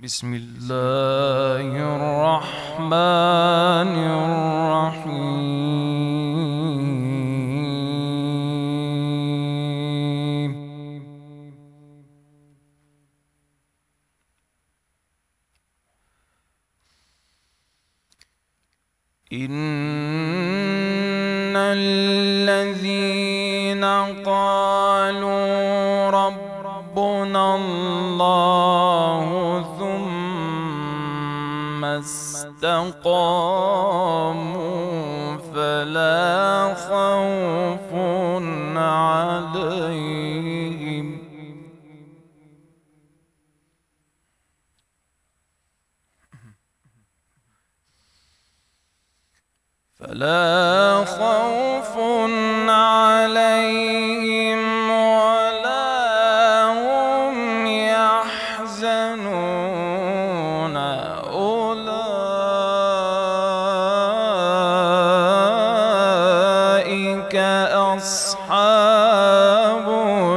بسم الله الرحمن الرحيم. إن الذين قالوا ربنا الله ثم استقاموا فلا خوف عليهم ولا هم يحزنون. أولئك أصحاب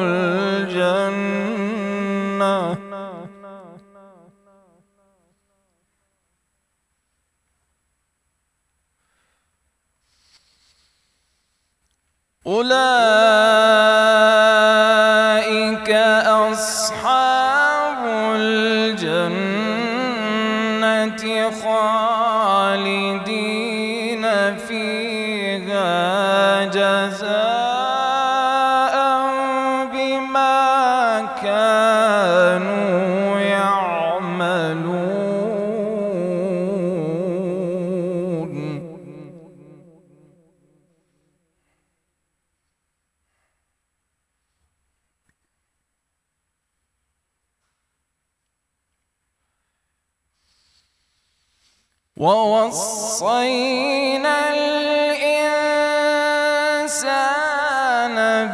الجنة أولئك أصحاب الجنة خالدين فيها جزاء بما كانوا يعملون. ووصينا الإنسان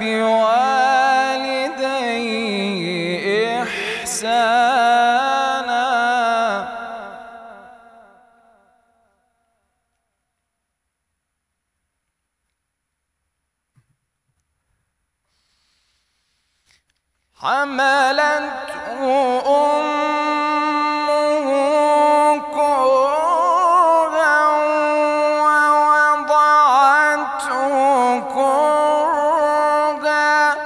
بوالديه إحسانا حملته أمه كرها ووضعته كرها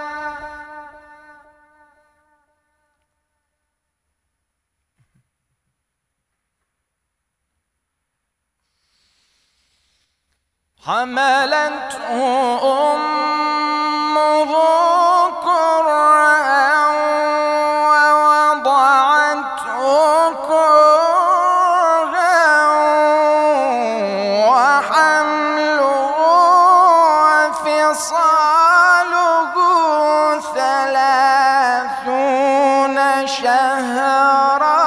حملته أمه كرها ووضعته كرها وحمله وفصاله 30 شهرا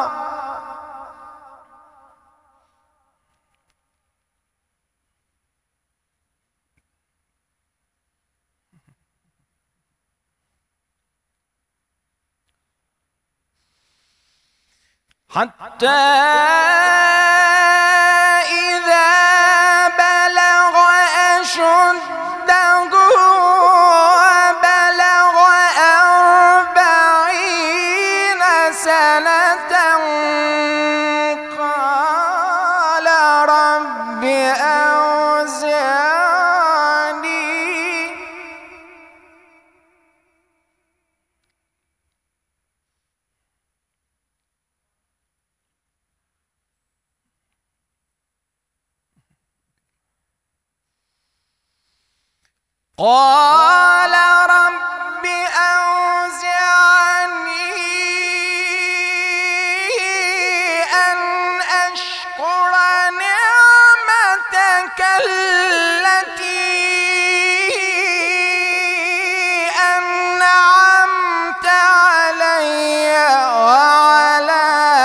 حتى إذا بلغ أشده وبلغ 40 سنة قال رب أوزعني أن أشكر نعمتك التي أنعمت علي وعلى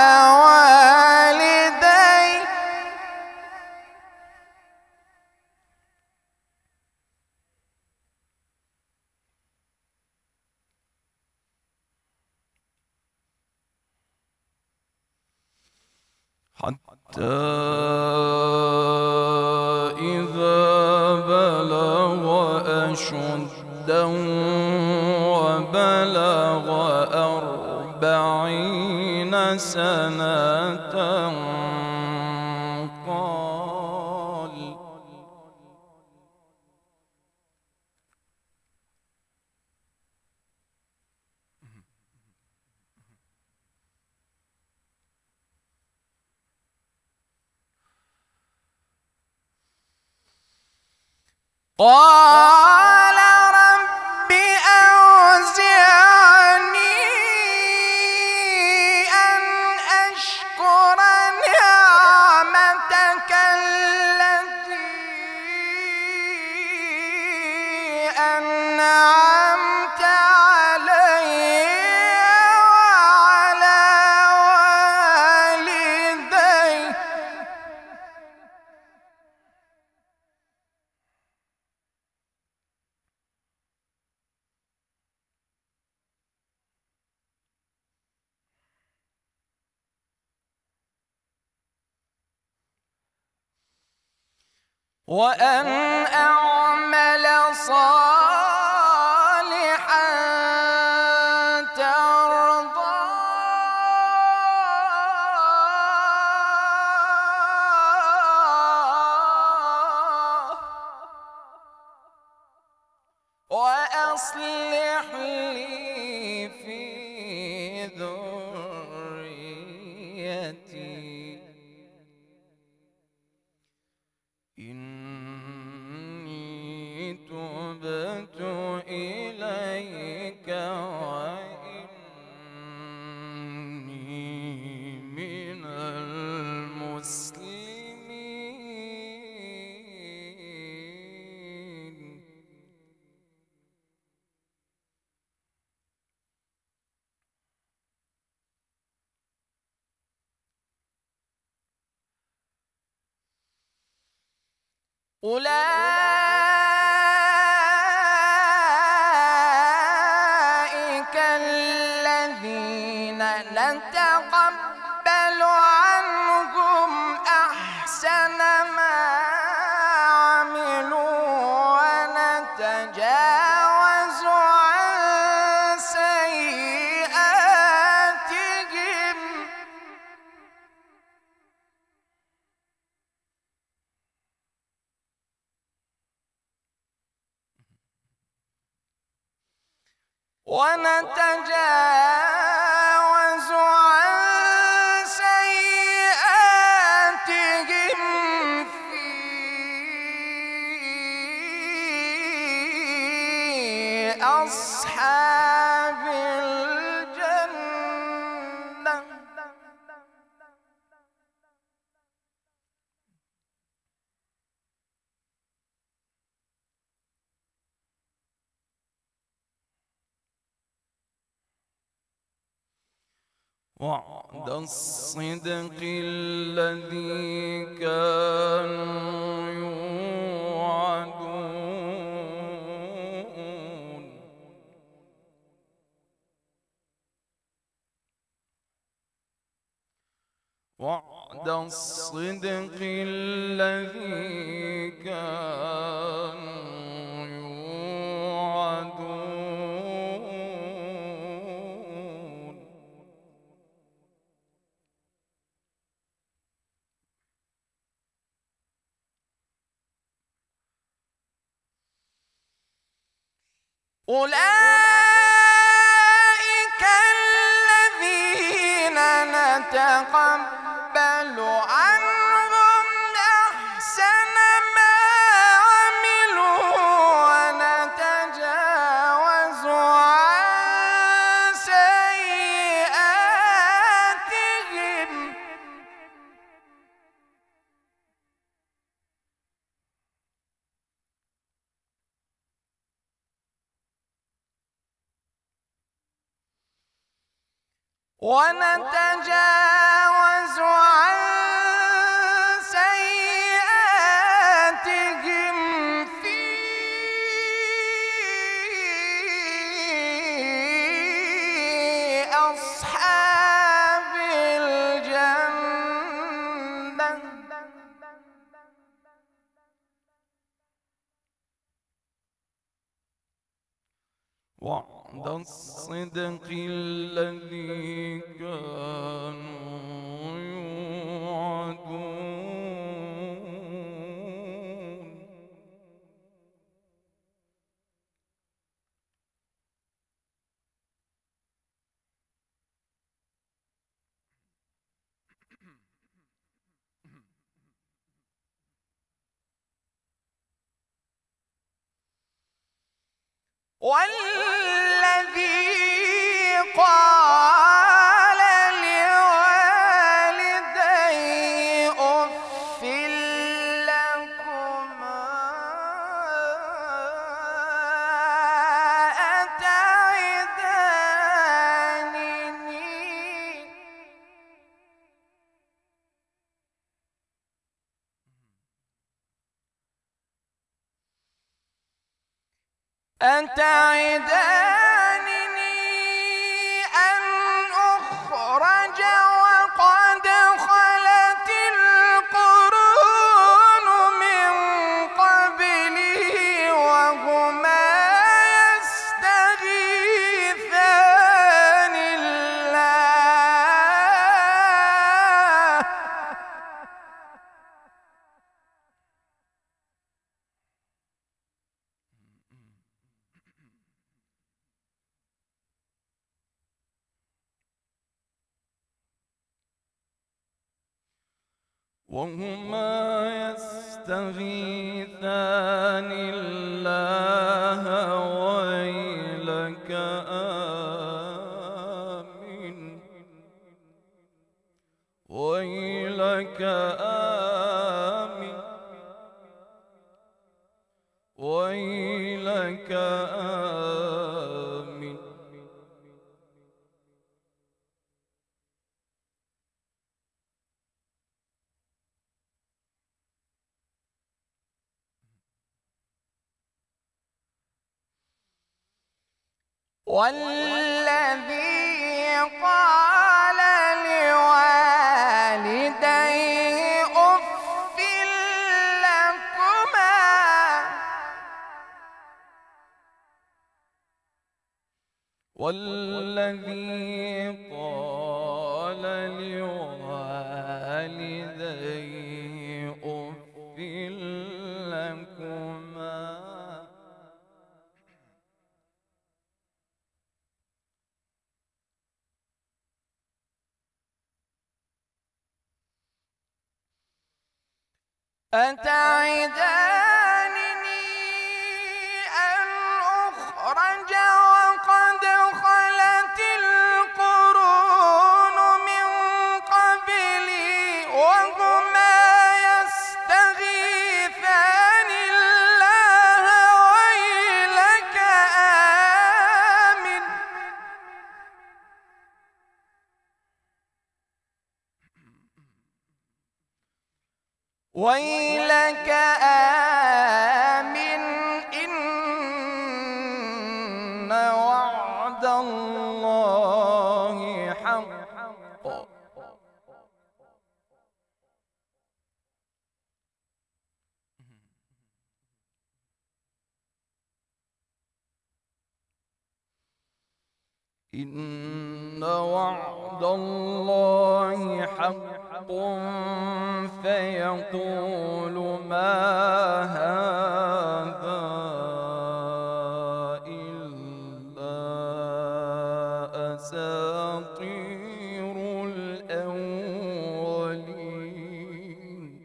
والدي حتى إذا بلغ أشده وبلغ 40 حسنة قال قال رب أوزعني أن أشكر نعمتك التي أنعمت علي وعلى والدي وأن أعمل صالحا ترضاه وأصلح لي في ذريتي إني تبت إليك وإني من المسلمين أولئك الذين نتقبل عنهم أحسن ما عملوا ونتجاوز عن سيئاتهم ونتجاوز عن سيئاتهم في أصحاب الجنة وعد الصدق الذي كانوا يوعدون وعد الصدق الذي كانوا يوعدون أولئك الذين نتقبل عنهم أحسن ما عملوا ونتجاوز عن سيئاتهم ونتجاوز عن سيئاتهم في أصحاب الجنة وعد وعد الصدق الذي كانوا يوعدون. والذي قال لوالديه أف لكما أتعدانني أن أخرج وقد خلت القرون من قبلي وهما يستغيثان الله ويلك آمن ويلك آمن ويلك آمن. والذي قال لوالديه أف لكما والذي قال لوالديه أف لكما أتعدانني أن أخرج وقد خلت القرون من قبلي وهما يستغيثان الله ويلك آمن ويلك آمن إن وعد الله حق إن وعد الله حق فيقول ما هذا إلا أساطير الأولين.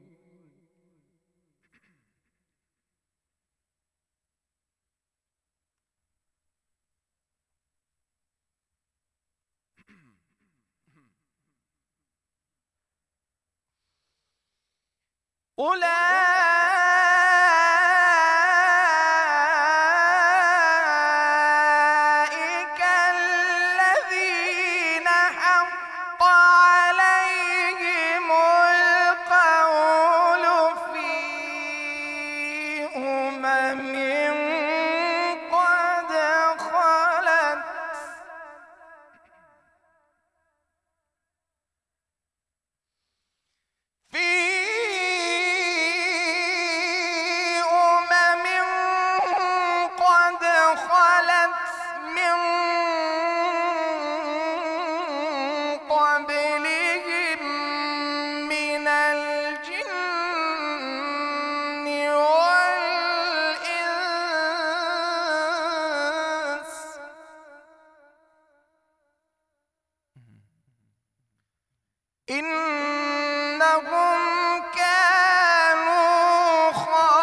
أولئك الذين حق عليهم القول في أمم قد خلت في إنهم كانوا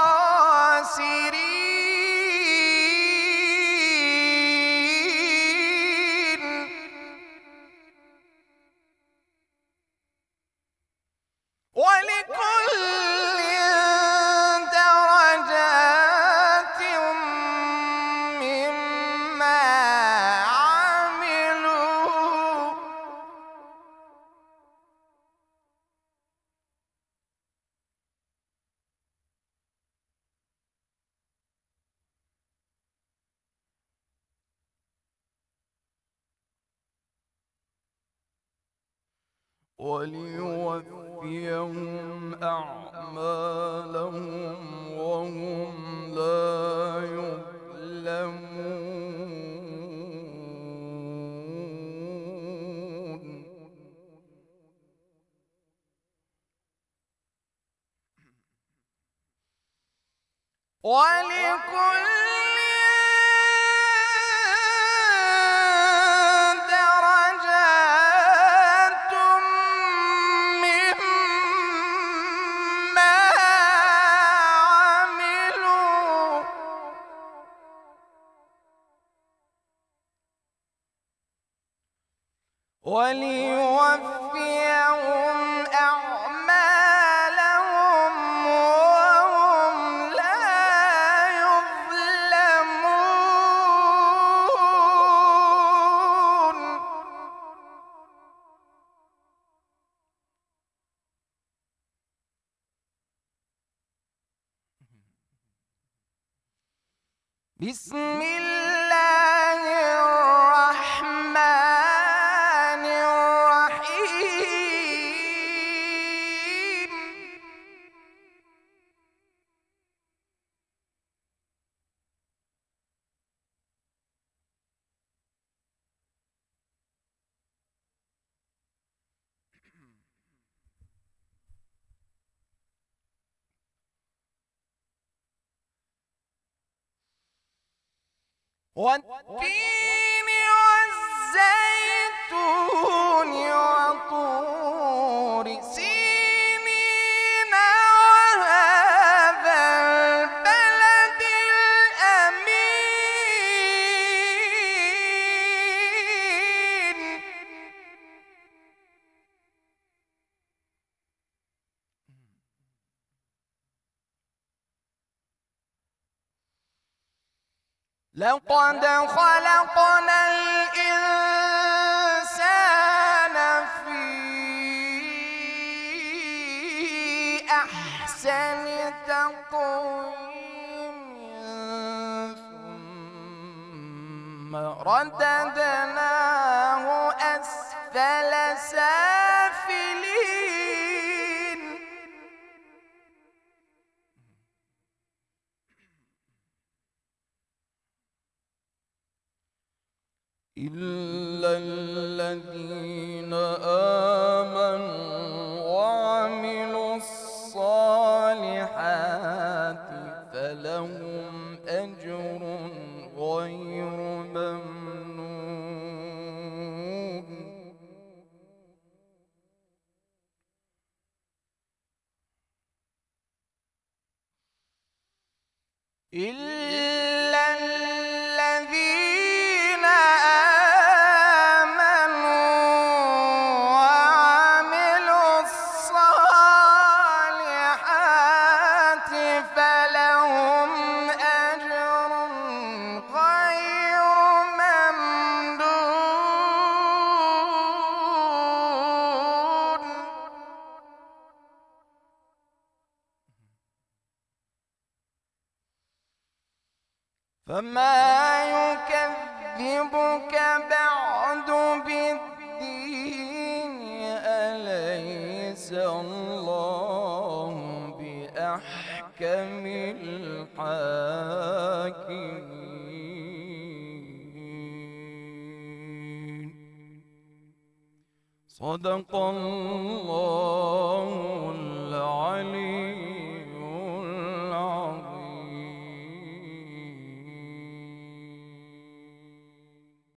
خاسرين ولكل درجات مما عملوا وليوفيهم أعمالهم وهم لا يظلمون ولكل درجات مما عملوا وليوفيهم أعمالهم وهم لا يظلمون بسم الله الرحمن الرحيم والتين والزيتون وطور سينين وهذا البلد الأمين لقد خلقنا الإنسان في أحسن تقويم ثم رددناه أسفل سافلين إلا الذين آمنوا وعملوا الصالحات فلهم أجر غير ممنون إلا الذين آمنوا وعملوا الصالحات فلهم أجر غير ممنون فما يكذبك بعد بالدين أليس الله بأحكم الحاكمين صدق الله